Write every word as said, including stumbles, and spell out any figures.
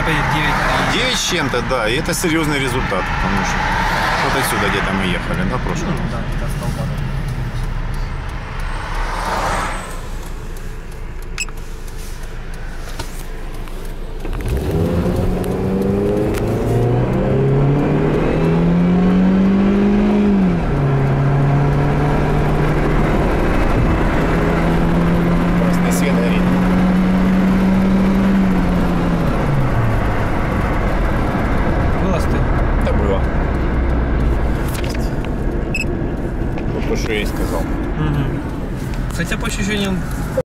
поедет девять. девять с чем-то, да, и это серьезный результат, потому что вот отсюда где-то мы ехали, да, прошлый Ну, раз. да, до столба. Красный свет горит. Было ты. Да было. Вот то, что я и сказал. Угу. Хотя по ощущениям